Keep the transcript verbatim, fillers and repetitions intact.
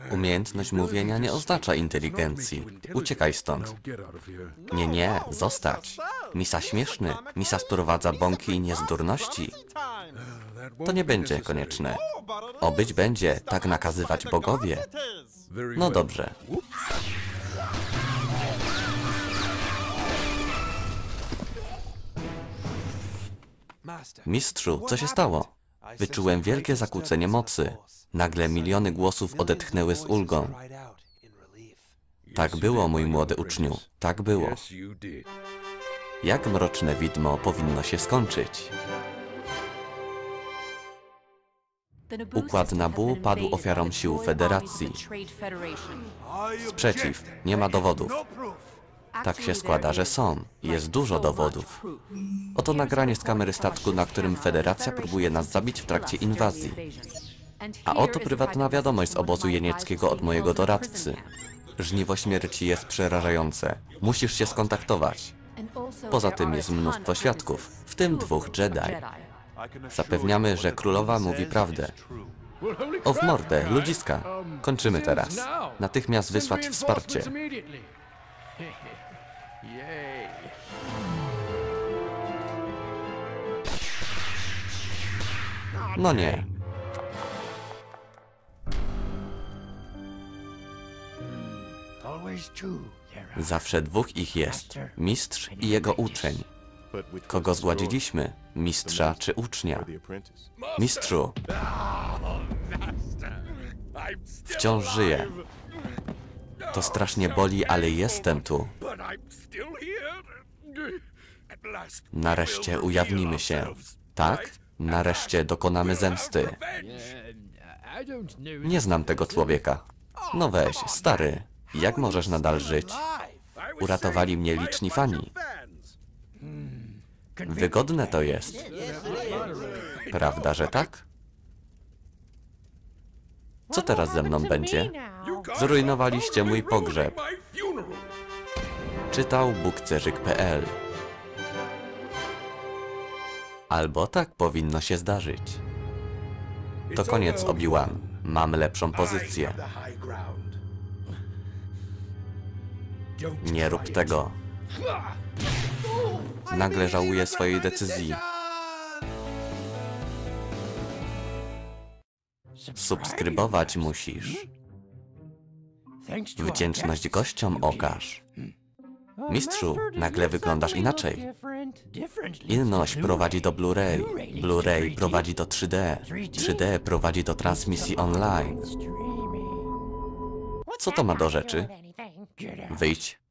Umiejętność mówienia nie oznacza inteligencji. Uciekaj stąd. Nie, nie, zostać. Misa śmieszny. Misa sprowadza bąki i niezdurności. To nie będzie konieczne. Obyć będzie, tak nakazywać bogowie. No dobrze. Mistrzu, co się stało? Wyczułem wielkie zakłócenie mocy. Nagle miliony głosów odetchnęły z ulgą. Tak było, mój młody uczniu, tak było. Jak mroczne widmo powinno się skończyć? Układ Naboo padł ofiarą sił Federacji. Sprzeciw, nie ma dowodów. Tak się składa, że są. Jest dużo dowodów. Oto nagranie z kamery statku, na którym Federacja próbuje nas zabić w trakcie inwazji. A oto prywatna wiadomość z obozu jenieckiego od mojego doradcy. Żniwo śmierci jest przerażające. Musisz się skontaktować. Poza tym jest mnóstwo świadków, w tym dwóch Jedi. Zapewniamy, że królowa mówi prawdę. O w mordę, ludziska. Kończymy teraz. Natychmiast wysłać wsparcie. No nie. Zawsze dwóch ich jest. Mistrz i jego uczeń. Kogo zgładziliśmy? Mistrza czy ucznia? Mistrzu! Wciąż żyję. To strasznie boli, ale jestem tu. Nareszcie ujawnimy się. Tak? Nareszcie dokonamy zemsty. Nie znam tego człowieka. No weź, stary. Jak możesz nadal żyć? Uratowali mnie liczni fani. Wygodne to jest. Prawda, że tak? Co teraz ze mną będzie? Zrujnowaliście mój pogrzeb. Czytał bukcerzyk kropka pe el. Albo tak powinno się zdarzyć. To koniec, Obi-Wan. Mam lepszą pozycję. Nie rób tego. Nagle żałuję swojej decyzji. Subskrybować musisz. Wdzięczność gościom okaż. Mistrzu, nagle wyglądasz inaczej. Inność prowadzi do Blu-ray. Blu-ray prowadzi do trzy D. trzy D prowadzi do transmisji online. Co to ma do rzeczy? Wyjdź.